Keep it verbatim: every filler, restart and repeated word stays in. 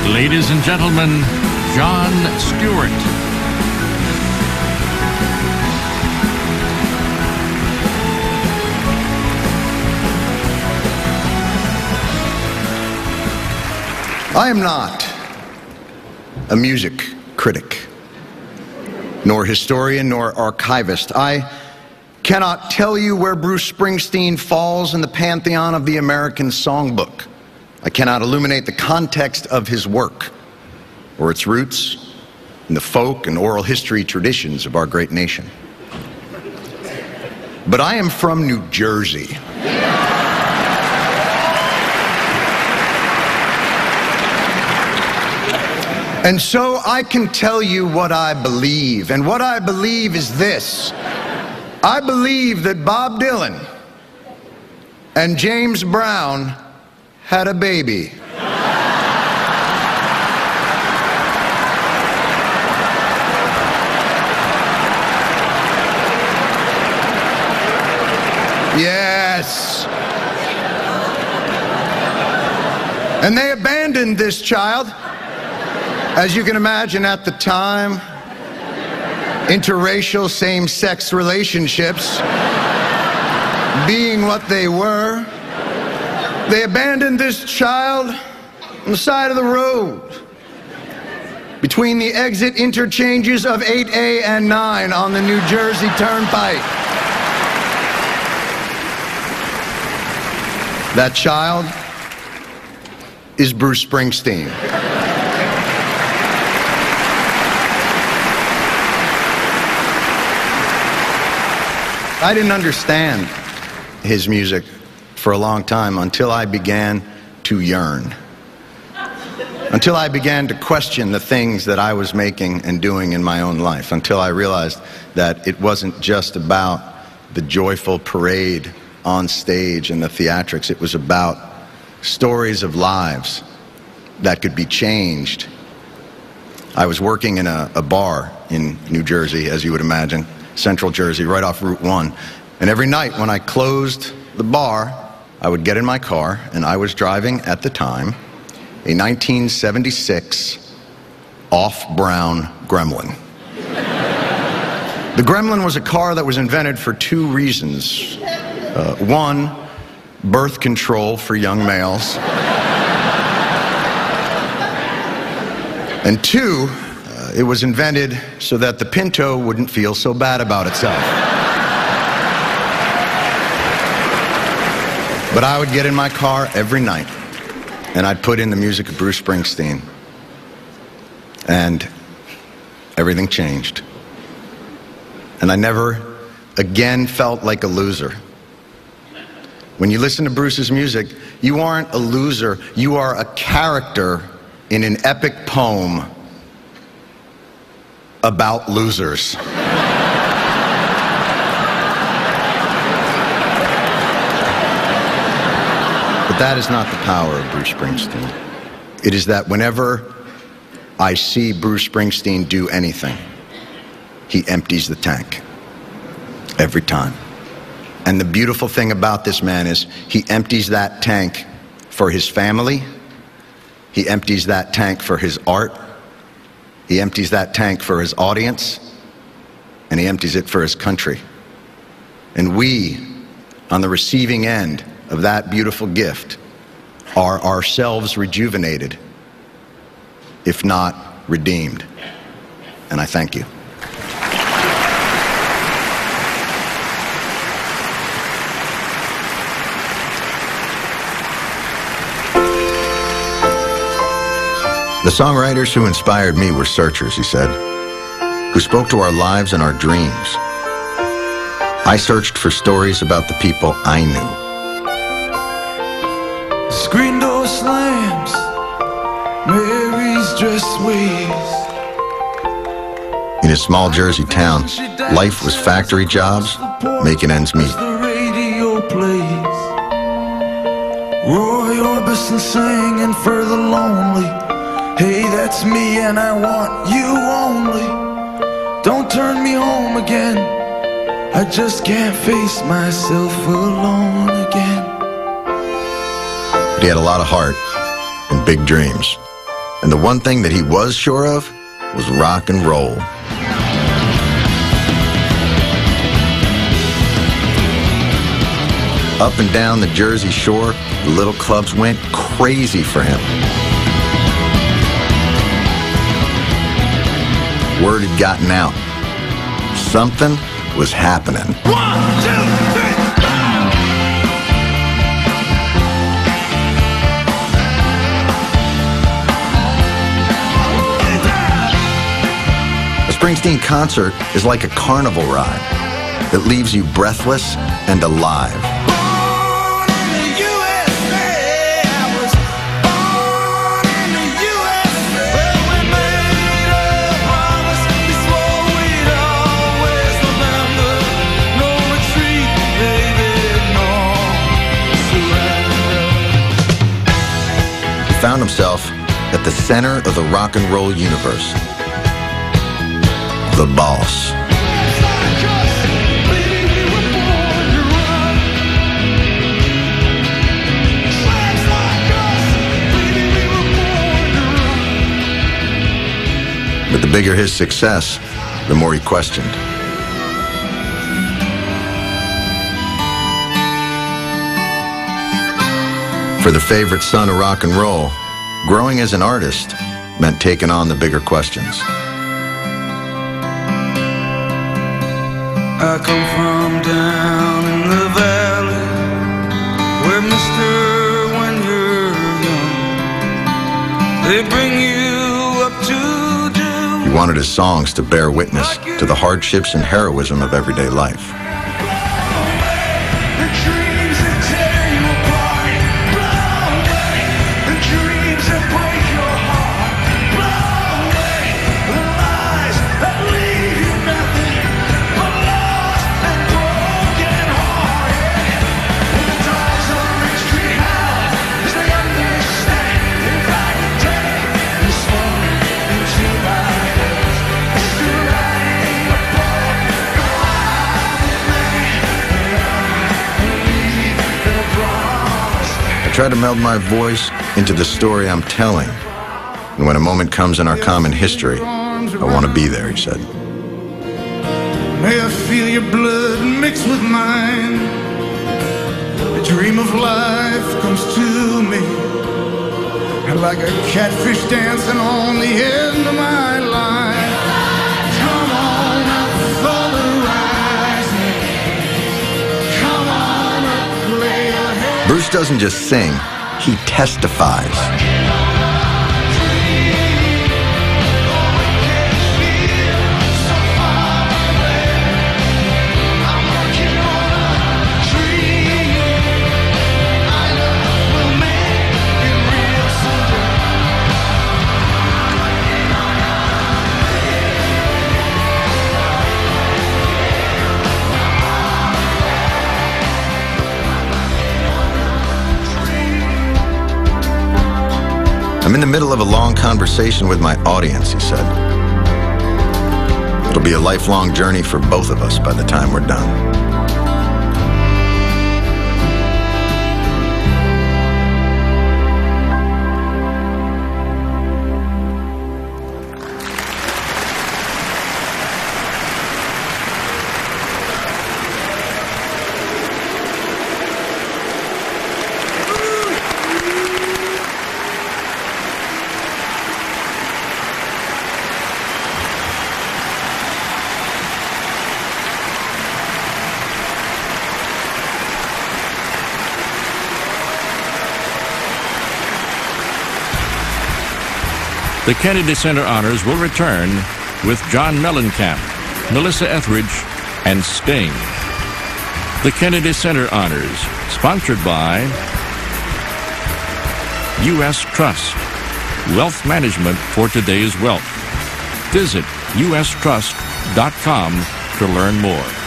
Ladies and gentlemen, Jon Stewart. I am not a music critic, nor historian, nor archivist. I cannot tell you where Bruce Springsteen falls in the pantheon of the American songbook. I cannot illuminate the context of his work or its roots in the folk and oral history traditions of our great nation. But I am from New Jersey. And so I can tell you what I believe, and what I believe is this. I believe that Bob Dylan and James Brown had a baby. Yes. And they abandoned this child. As you can imagine, at the time, interracial same-sex relationships being what they were, they abandoned this child on the side of the road between the exit interchanges of eight A and nine on the New Jersey Turnpike. That child is Bruce Springsteen. I didn't understand his music for a long time until I began to yearn. Until I began to question the things that I was making and doing in my own life. Until I realized that it wasn't just about the joyful parade on stage and the theatrics. It was about stories of lives that could be changed. I was working in a, a bar in New Jersey, as you would imagine. Central Jersey, right off Route one. And every night when I closed the bar, I would get in my car, and I was driving at the time a nineteen seventy-six off-brown Gremlin. The Gremlin was a car that was invented for two reasons. Uh, one, birth control for young males. And two, it was invented so that the Pinto wouldn't feel so bad about itself. But I would get in my car every night, and I'd put in the music of Bruce Springsteen, and everything changed. And I never again felt like a loser. When you listen to Bruce's music, you aren't a loser, you are a character in an epic poem about losers. But that is not the power of Bruce Springsteen. It is that whenever I see Bruce Springsteen do anything, he empties the tank. Every time. And the beautiful thing about this man is he empties that tank for his family, he empties that tank for his art, he empties that tank for his audience, and he empties it for his country. And we, on the receiving end of that beautiful gift, are ourselves rejuvenated, if not redeemed. And I thank you. The songwriters who inspired me were searchers, he said, who spoke to our lives and our dreams. I searched for stories about the people I knew. Screen door slams, Mary's dress waves. In a small Jersey town, life was factory jobs, making ends meet. The radio plays Roy Orbison singing for the lonely. Hey, that's me and I want you only. Don't turn me home again. I just can't face myself alone again. But he had a lot of heart and big dreams. And the one thing that he was sure of was rock and roll. Up and down the Jersey Shore, the little clubs went crazy for him. Word had gotten out. Something was happening. One, two, three, A Springsteen concert is like a carnival ride that leaves you breathless and alive. Found himself at the center of the rock and roll universe. The boss. But the bigger his success, the more he questioned. For the favorite son of rock and roll, growing as an artist meant taking on the bigger questions. I come from down in the valley, where mister, when you're young, they bring you up to do. He wanted his songs to bear witness to the hardships and heroism of everyday life. I try to meld my voice into the story I'm telling. And when a moment comes in our common history, I want to be there, he said. May I feel your blood mixed with mine. A dream of life comes to me, and like a catfish dancing on the end of my line. Come on up for the rising. Come on up, lay your head. Bruce doesn't just sing, he testifies. I'm in the middle of a long conversation with my audience, he said. It'll be a lifelong journey for both of us by the time we're done. The Kennedy Center Honors will return with John Mellencamp, Melissa Etheridge, and Sting. The Kennedy Center Honors, sponsored by U S Trust, wealth management for today's wealth. Visit U S trust dot com to learn more.